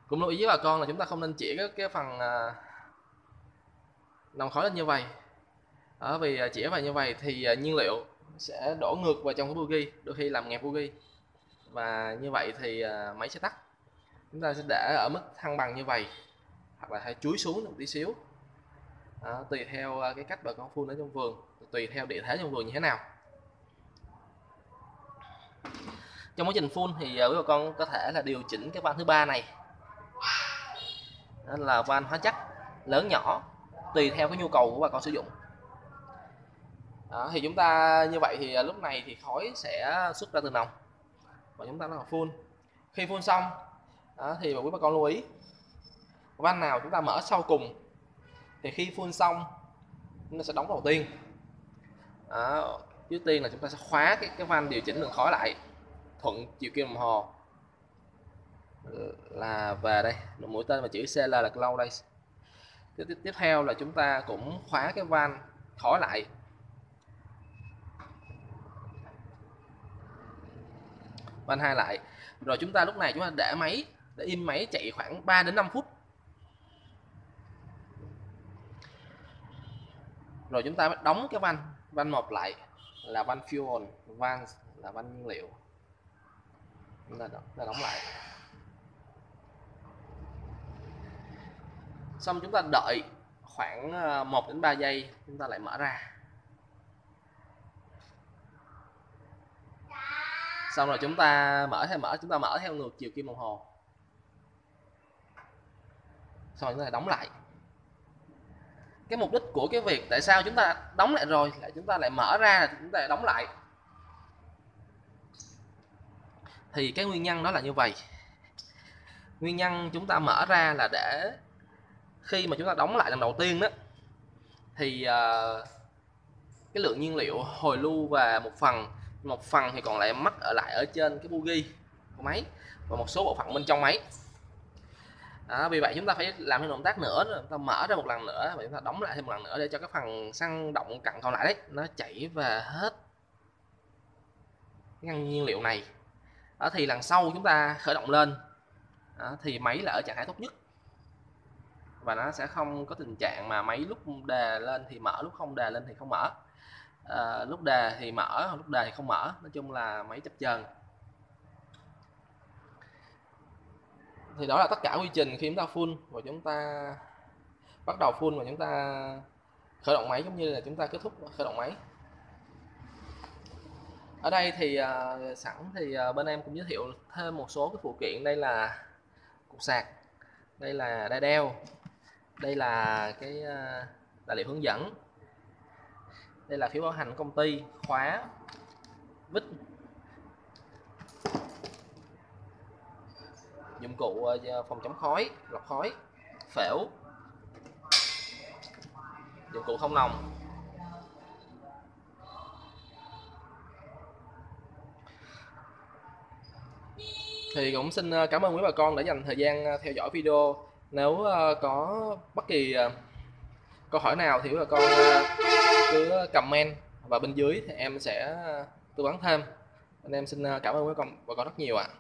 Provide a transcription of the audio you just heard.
Cũng lưu ý với bà con là chúng ta không nên chỉ cái phần nòng khói lên như vậy. Vì chỉ vào như vậy thì nhiên liệu sẽ đổ ngược vào trong cái bugi, đôi khi làm nghẹt bugi, và như vậy thì máy sẽ tắt. Chúng ta sẽ để ở mức thăng bằng như vậy, hoặc là hãy chúi xuống một tí xíu. Tùy theo cái cách bà con phun ở trong vườn, tùy theo địa thế trong vườn như thế nào. Trong quá trình phun thì quý bà con có thể là điều chỉnh cái van thứ ba này, đó là van hóa chất lớn nhỏ, tùy theo cái nhu cầu của bà con sử dụng. Thì chúng ta như vậy thì lúc này thì khói sẽ xuất ra từ nòng và chúng ta làm phun. Khi phun xong thì quý bà con lưu ý, van nào chúng ta mở sau cùng thì khi phun xong chúng ta sẽ đóng đầu tiên. Trước tiên là chúng ta sẽ khóa cái van điều chỉnh đường khói lại thuận chiều kim đồng hồ, là về đây mũi tên và chữ CL là cloud đây. Tiếp theo là chúng ta cũng khóa cái van khói lại, van 2 lại, rồi chúng ta lúc này chúng ta để im máy chạy khoảng 3 đến 5 phút, rồi chúng ta mới đóng cái van 1 lại là van fuel, van là van nhiên liệu, chúng ta đóng lại. Xong chúng ta đợi khoảng 1 đến 3 giây, chúng ta lại mở ra. Xong rồi chúng ta mở theo ngược chiều kim đồng hồ. Xong rồi chúng ta đóng lại. Cái mục đích của cái việc tại sao chúng ta đóng lại rồi lại chúng ta lại mở ra, là chúng ta lại đóng lại, thì cái nguyên nhân đó là như vậy. Nguyên nhân chúng ta mở ra là để khi mà chúng ta đóng lại lần đầu tiên đó thì cái lượng nhiên liệu hồi lưu và một phần thì còn lại mắc ở trên cái bugi của máy và một số bộ phận bên trong máy. Vì vậy chúng ta phải làm thêm động tác nữa, chúng ta mở ra một lần nữa và chúng ta đóng lại thêm một lần nữa để cho cái phần xăng động cặn còn lại đấy nó chảy về hết cái ngăn nhiên liệu này. Thì lần sau chúng ta khởi động lên thì máy là ở trạng thái tốt nhất, và nó sẽ không có tình trạng mà máy lúc đề lên thì mở, lúc không đề lên thì không mở, lúc đề thì mở, lúc đề thì không mở. Nói chung là máy chập chờn. Thì đó là tất cả quy trình khi chúng ta phun và chúng ta bắt đầu phun và chúng ta khởi động máy, giống như là chúng ta kết thúc khởi động máy. Ở đây thì sẵn thì bên em cũng giới thiệu thêm một số cái phụ kiện. Đây là cục sạc, đây là đai đeo, đây là cái tài liệu hướng dẫn, đây là phiếu bảo hành công ty, khóa, vít, dụng cụ phòng chống khói, lọc khói, phễu, dụng cụ không nòng. Thì cũng xin cảm ơn quý bà con đã dành thời gian theo dõi video. Nếu có bất kỳ câu hỏi nào thì quý bà con cứ comment và bên dưới thì em sẽ tư vấn thêm. Anh em xin cảm ơn quý bà con rất nhiều ạ.